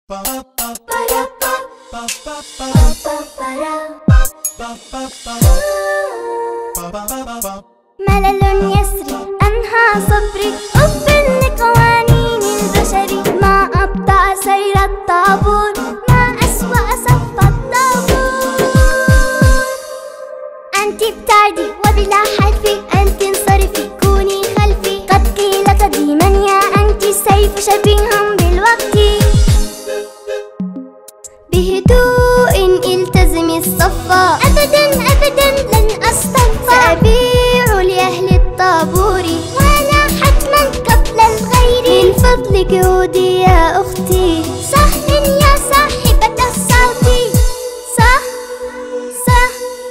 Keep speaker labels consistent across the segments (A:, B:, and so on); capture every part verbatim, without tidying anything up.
A: ملل يسري أنهى صبري أف لقوانين البشر، ما أبطأ سير الطابور، ما أسوأ صف الطابور. أنت ابتعدي وبلا حلفي، أنت انصرفي كوني خلفي، قد قيل قديما يا أنت السيف شبيه بالوقت. بهدوء التزمي الصف، أبدا أبدا لن أصطف، سأبيع لأهل الطابور ولا حتما قبل الغير. من فضلك عودي يا أختي، صح يا صاحبة الصوت، صح صح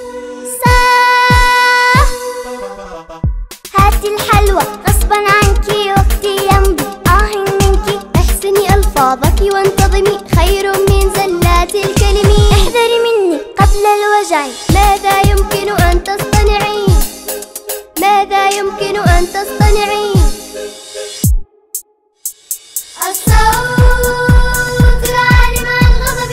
A: صح. هاتي الحلوى غصبا عنك وقتي يمضي، آه منك احسني ألفاظك وانتظمي، خير من زلات الكلم. احذري مني قبل الوجع، ماذا يمكن أن تصطنعي، ماذا يمكن أن تصطنعي. الصوت العالي مع الغضب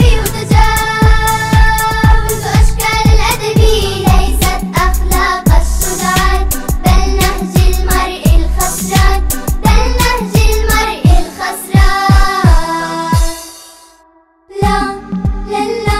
A: يتجاوز أشكال الأدب، ليست أخلاق الشجعان بل نهج المرء الخسران، بل نهج المرء الخسران. لا لا لا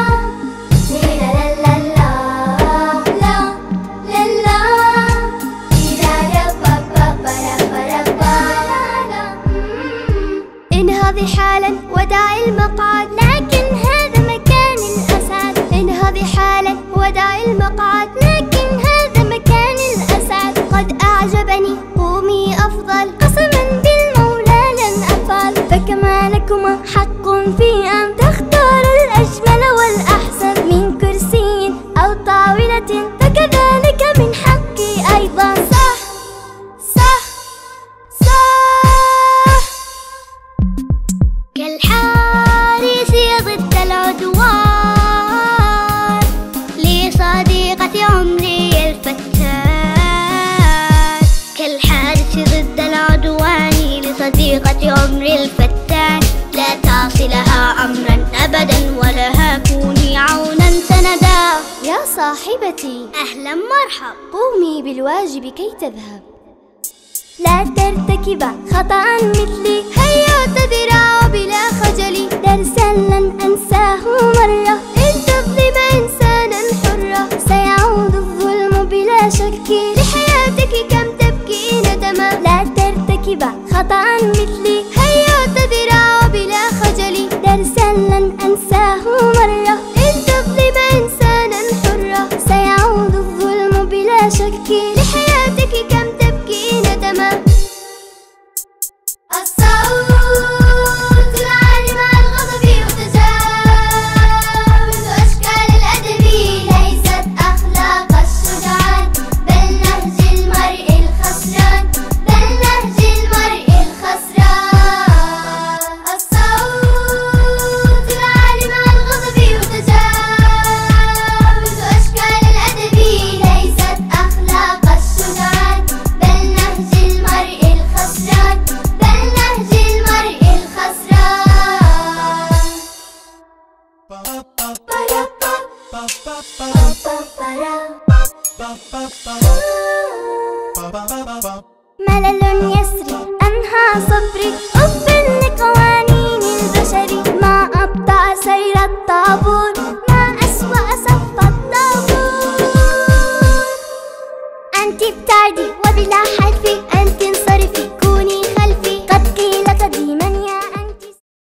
A: انهضي حالا ودعي المقعد، لكن هذا مكان الأسعد. انهضي حالا ودعي المقعد، لكن هذا مكان الأسعد. قد أعجبني قومي أفضل، قسما بالمولى لن أفعل. فكما لكما حق في أن تختار الأجمل والأحسن من كرسي أو طاولة، فكذلك من حقي أيضا. صح صح صح. كالحارس ضد العدوان لصديقة عمري الفتان، كالحارس ضد العدوان لصديقة عمري الفتان. لا تعصلها أمرا أبدا ولها كوني عونا سندا. يا صاحبتي أهلا مرحب، قومي بالواجب كي تذهب. لا ترتكب خطأ مثلي، هيا تذرع بلا خجل. درسا لن أنساه مرة، إن تظلم إنسانا حرة سيعود الظلم بلا شك لحياتك، كم تبكي ندما. لا ترتكب خطأ مثلي، هيا تذرع بلا خجل. درسا لن أنساه مرة، إن تظلم إنسانا حرة سيعود الظلم بلا شك لحياتك، كم تبكي ندما. الصوت العالي مع الغضب يتجاوز أشكال الأدب، ليست أخلاق الشجعان بل نهج المرء الخسران، بل نهج المرء الخسران. الصوت العالي مع الغضب يتجاوز أشكال الأدب، ليست أخلاق الشجعان بل نهج المرء الخسران، بل نهج المرء الخسران. ملل يسري أنهى صبري أف لقوانين البشر، ما أبطأ سير الطابور، ما أسوأ صف الطابور. أنت ابتعدي وبلا حلفي،